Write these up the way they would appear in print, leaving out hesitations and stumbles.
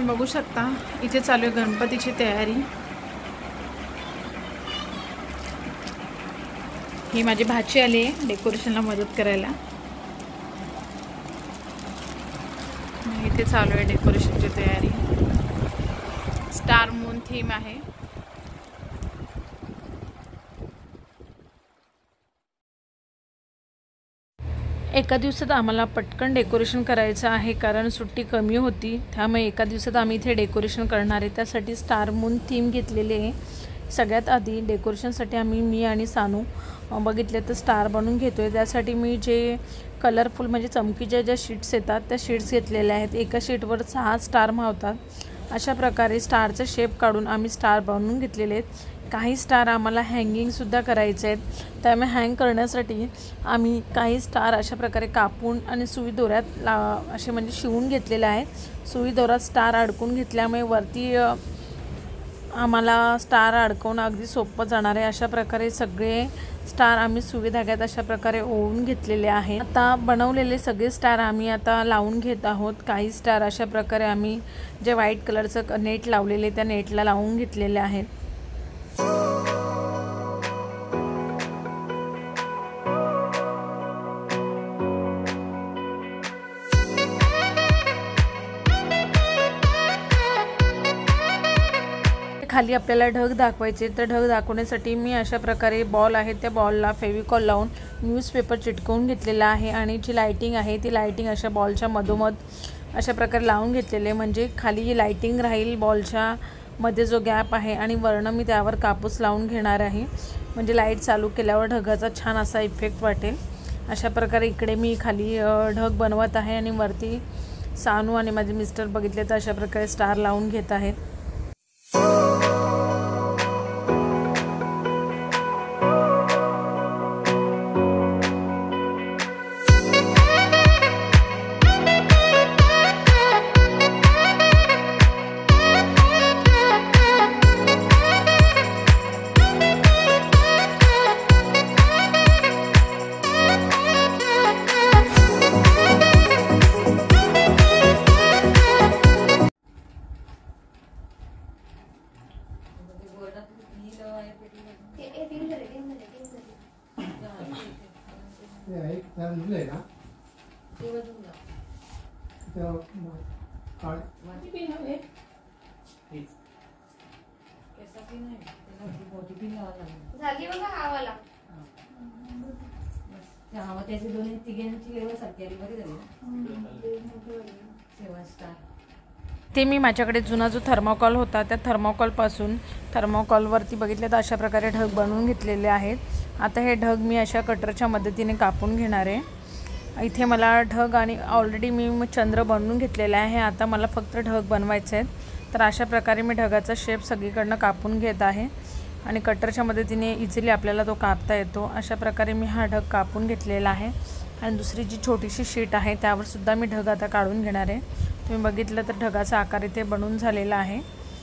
बघू शकता इथे चालू आहे गणपतीची तयारी। ही माझी भाची आली आहे डेकोरेशनला मदत करायला। इथे चालू आहे डेकोरेशनची तयारी। स्टार मून थीम आहे। एका दिवसात आम्हाला पटकन डेकोरेशन करायचं आहे कारण सुट्टी कमी होती, त्यामुळे एका दिवसात आम्ही इथे डेकोरेशन करणार आहे। त्यासाठी स्टार मून थीम घेतलेली आहे। सगळ्यात आधी डेकोरेशनसाठी मी आणि सानू बघितले तर स्टार बनवून घेतोय। त्यासाठी मी जे कलरफुल म्हणजे चमकीच्या ज्या शीट्स येतात त्या शीट्स घेतलेल्या आहेत। एका शीटवर 6 स्टार मावतात। अशा प्रकारे स्टारचा शेप काढून आम्ही स्टार बनवून घेतलेले आहेत। काही स्टार आम्हाला हँगिंगसुद्धा करायचे आहेत, त्यामुळे हँग करण्यासाठी आम्ही काही स्टार अशा प्रकारे कापून आणि सुई दोऱ्यात असे म्हणजे शिवून घेतलेले आहेत। सुई दोऱ्यात स्टार अडकून घेतल्यामुळे वरती आम्हाला स्टार अडकवणं अगदी सोपं जाणार आहे। अशा प्रकारे सगळे स्टार आम्ही सुई धाग्यात अशा प्रकारे ओवून घेतलेले आहे। आता बनवलेले सगळे स्टार आम्ही आता लावून घेत आहोत। काही स्टार अशा प्रकारे आम्ही जे व्हाईट कलरचं नेट लावलेले त्या नेटला लावून घेतलेले आहेत। खाली आपल्याला ढग दाखवायचे, तर ढग दाखवण्यासाठी मी अशा प्रकारे बॉल आहे त्या बॉलला फेविकॉल लावून न्यूजपेपर चिटकवून घेतलेला आहे आणि जी लाइटिंग आहे ती लाइटिंग अशा बॉलच्या मधोमध अशा प्रकारे लावून घेतलेले, म्हणजे खाली लाइटिंग राहील बॉलच्या मध्ये जो गॅप आहे आणि वरनं मी त्यावर कापूस लावून घेणार आहे, म्हणजे लाईट चालू केल्यावर ढगाचा छान असा इफेक्ट वाटेल। अशा प्रकारे इकडे मी खाली ढग बनवत आहे आणि वरती सानू आणि माझे मिस्टर बघितले तर अशा प्रकारे स्टार लावून घेत आहेत। झाली बघा हा वाला हवा त्याचे दोन्ही तिघांची लेवल सारखी आली बरी झाली ना। ते मी माझ्याकडे जुना जो थर्मोकॉल होता त्या थर्मोकॉलपासून थर्मोकॉलवरती बघितलं तर अशा प्रकारे ढग बनवून घेतलेले आहेत। आता हे ढग मी अशा कटरच्या मदतीने कापून घेणार आहे। इथे मला ढग आणि ऑलरेडी मी चंद्र बनवून घेतलेला आहे। आता मला फक्त ढग बनवायचे आहेत, तर अशा प्रकारे मी ढगाचा शेप सगळीकडनं कापून घेत आहे आणि कटरच्या मदतीने इझिली आपल्याला तो कापता येतो। अशा प्रकारे मी हा ढग कापून घेतलेला आहे आणि दुसरी जी छोटीशी शीट आहे त्यावर सुद्धा मी ढग आता काढून घेणार आहे। तुम्ही बघितलं तर ढगाचा आकार इथे बनवून झालेला आहे।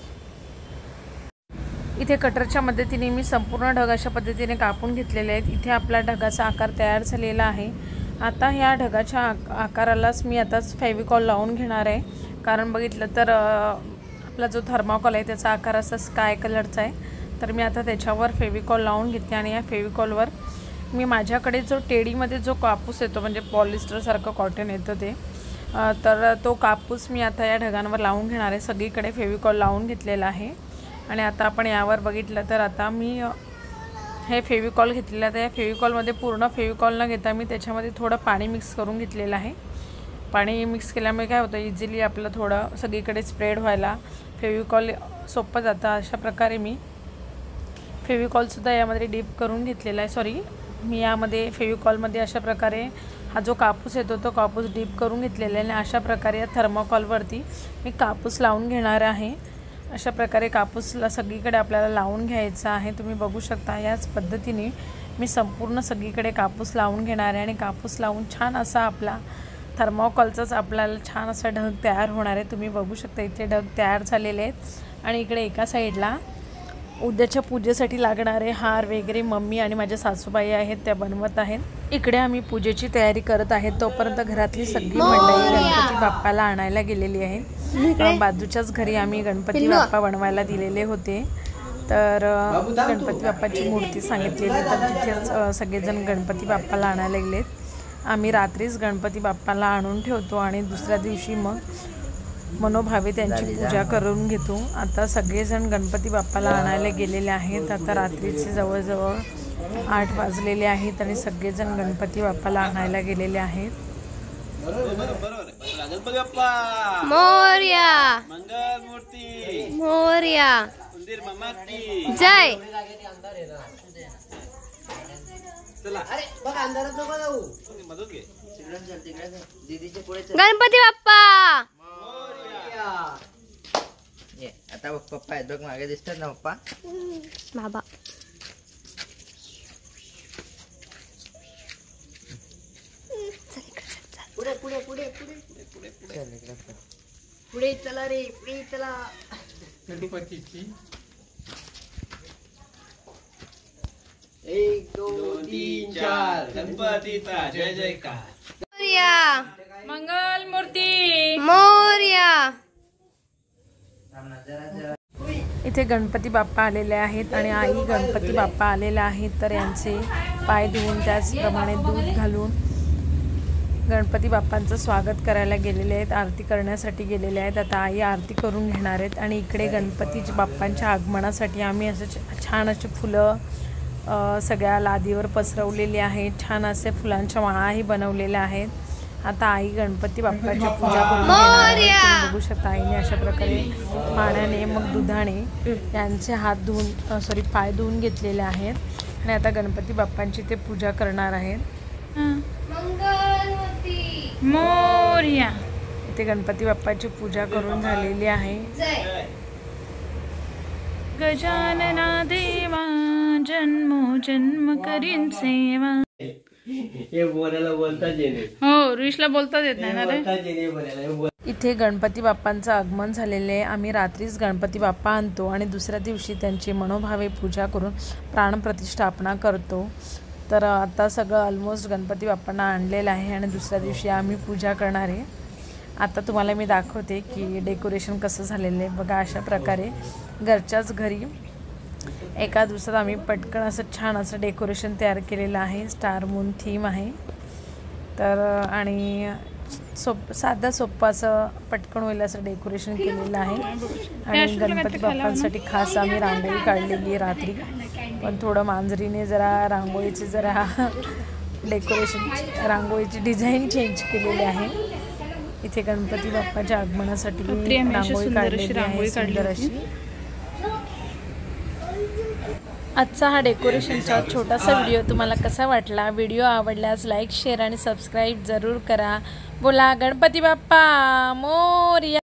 इथे कटरच्या मदतीने मी संपूर्ण ढग अशा पद्धतीने कापून घेतलेले आहेत। इथे आपला ढगाचा आकार तयार झालेला आहे। आता ह्या ढगाच्या आकारालाच मी आताच फेविकॉल लावून घेणार आहे, कारण बघितलं तर आपला जो थर्मोकॉल आहे त्याचा आकार असा स्काय कलरचा आहे, तर मी आता त्याच्यावर फेविकॉल लावून घेते आणि या फेविकॉलवर मी माझ्याकडे जो टेडीमध्ये जो कापूस येतो म्हणजे पॉलिस्टरसारखं कॉटन येतं ते, तर तो कापूस मी आता या ढगांवर लावून घेणार आहे। सगळीकडे फेविकॉल लावून घेतलेला आहे आणि आता आपण यावर बघितलं तर आता मी हे फेविकॉल घेतलेलं आहे। या फेविकॉलमध्ये पूर्ण फेविकॉल न घेता मी त्याच्यामध्ये थोडं पाणी मिक्स करून घेतलेलं आहे। पाणी मिक्स केल्यामुळे काय होतं इझिली आपलं थोडं सगळीकडे स्प्रेड व्हायला फेविकॉल सोपं जातं। अशा प्रकारे मी फेविकॉलसुद्धा यामध्ये डीप करून घेतलेला आहे। मी यामध्ये फेविकॉलमध्ये अशा प्रकारे हा जो कापूस येतो तो कापूस डीप करून घेतलेला आहे आणि अशा प्रकारे या थर्मोकॉलवरती मी कापूस लावून घेणार आहे। अशा प्रकारे कापूसला सगळीकडे आपल्याला लावून घ्यायचं आहे। तुम्ही बघू शकता याच पद्धतीने मी संपूर्ण सगळीकडे कापूस लावून घेणार आहे आणि कापूस लावून छान असा आपला थर्मोकॉलचाच आपल्याला छान असा ढग तयार होणार आहे। तुम्ही बघू शकता इथे ढग तयार झालेले आहेत आणि इकडे एका साईडला उद्याच्या पूजेसाठी लागणारे हार वगैरे मम्मी आणि माझ्या सासूबाई आहेत त्या बनवत आहेत। इकडे आम्ही पूजेची तयारी करत आहेत, तोपर्यंत घरातली सगळी मंडळी गणपती बाप्पाला आणायला गेलेली आहे। बाजूच्याच घरी आम्ही गणपती बाप्पा बनवायला दिलेले होते, तर गणपती बाप्पाची मूर्ती सांगितलेली, तर तिथेच सगळेजण गणपती बाप्पाला आणायला गेलेत। आम्ही रात्रीच गणपती बाप्पाला आणून ठेवतो आणि दुसऱ्या दिवशी मग मनोभावे त्यांची पूजा करून घेतो। आता सगळेजण गणपती बाप्पाला आणायला गेलेले आहेत। आता रात्रीचे जवळजवळ 8 वाजलेले आहेत आणि सगळेजण गणपती बाप्पाला आणायला गेलेले आहेत। गणपती बाप्पा मोरया, मंगल मूर्ती मोरया, मंदिर मामा की जय। चला अरे बघ अंधारात नको जाऊ, मधून घे दीदीच्या पुढे चल। गणपती बाप्पा ये आता बघ पप्पा आहेत बघ, मागे दिसतात ना पप्पा। बाबा पुढे पुढे पुढे पुढे पुढे पुढे पुढे चला रे, पुढे चला। गणपतीची 1 2 3 4 गणपतीचा जय जयकार। मोरया, मंगल मूर्ती मोरया। इथे गणपती बाप्पा आलेले आहेत आणि आई गणपती बाप्पा आलेले आहेत, तर यांचे पाय धुवून त्याचप्रमाणे दूध घालून गणपती बाप्पांचं स्वागत करायला गेलेले आहेत, आरती करण्यासाठी गेलेले आहेत। आता आई आरती करून घेणार आहेत आणि इकडे गणपती बाप्पांच्या आगमनासाठी आम्ही असं छान असे फुलं सगळ्या लादीवर पसरवलेली आहेत, छान असे फुलांच्या माळाही बनवलेल्या आहेत। आता आई गणपती बाप्पाची पूजा करून घेणार आहे। तुम्ही बघू शकता आईने अशा प्रकारे पाण्याने मग दुधाने यांचे हात धुवून पाय धुवून घेतलेले आहेत आणि आता गणपती बाप्पांची ते पूजा करणार आहेत। मंगलमूर्ती मोरया, इथे गणपती बाप्पाची पूजा करून झालेली आहे। जय। गजानना देवा जन्मो जन्म करीन सेवा। हे बोलायला बोलताच येणे, हो रुईशला बोलताच येत नाही ना रे। बोलताच येणे बोलायला। इथे गणपती बाप्पांचं आगमन झालेले आहे। आम्ही रात्रीच गणपती बाप्पा आणतो आणि दुसऱ्या दिवशी त्यांची मनोभावे पूजा करून प्राणप्रतिष्ठापना करतो। तर आता सगळं ऑलमोस्ट गणपती बाप्पांना आणलेलं आहे आणि दुसऱ्या दिवशी आम्ही पूजा करणार आहे। आता तुम्हाला मी दाखवते की डेकोरेशन कसं झालेलं आहे बघा। अशा प्रकारे घरच्याच घरी एका दिवसात आम्ही पटकन असं छान असं डेकोरेशन तयार केलेलं आहे। स्टार मून थीम आहे, तर आणि साधा सोप्पं असं पटकन होईल असं डेकोरेशन केलेलं आहे। आणि गणपती बाप्पांसाठी खास आम्ही रांगोळी काढलेली आहे रात्री, पण थोडं मांजरीने जरा रांगोळीचे जरा डेकोरेशन रांगोळीची डिझाईन चेंज केलेली आहे। इथे गणपती बाप्पाच्या आगमनासाठी रांगोळी काढलेली आहे सुंदर अशी। आजचा हा डेकोरेशनचा छोटासा व्हिडिओ तुम्हाला कसा वाटला? व्हिडिओ आवडल्यास लाईक शेअर आणि सबस्क्राईब जरूर करा। बोला गणपती बाप्पा मोरया।